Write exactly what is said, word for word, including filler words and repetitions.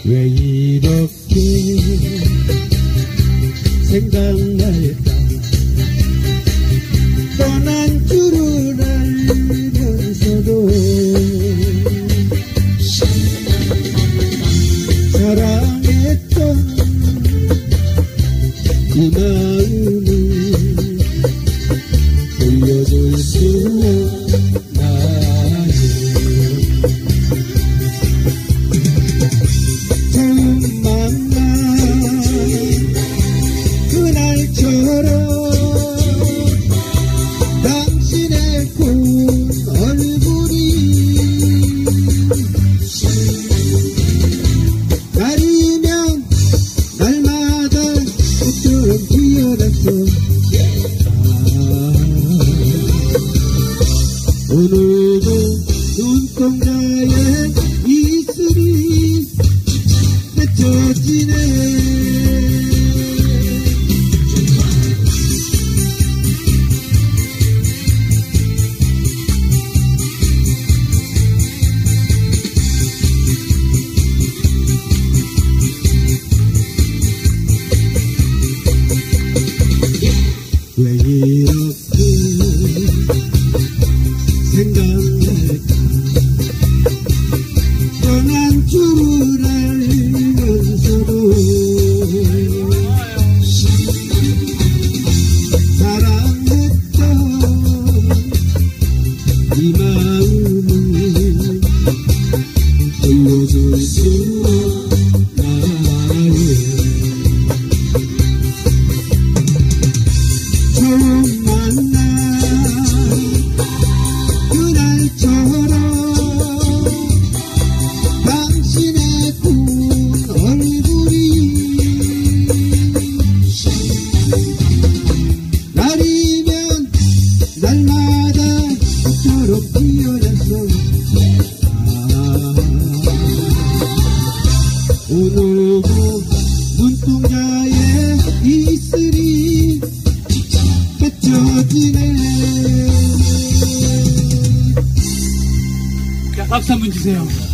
왜 이렇게 생각날까 떠난 줄을 알면서도 사랑했던 이 마음을 돌려줄 수 없나요. 처음 만난 그날처럼 당신의 고운 얼굴이 날이면 날마다 꽃처럼 피어났어. 오늘도 눈동자에 이슬이 맺혀지네. 왜 이렇게 생각날까 떠난 줄을 알면서도 사랑했던 이 마음을 돌려줄 수 없나요. 처음 만나 그날처럼 당신의 고운 얼굴이 날이면 날마다 꽃처럼 피어났어. 아, 오늘도 눈동자에 이슬이 맺혀지네. 박수 한번 주세요.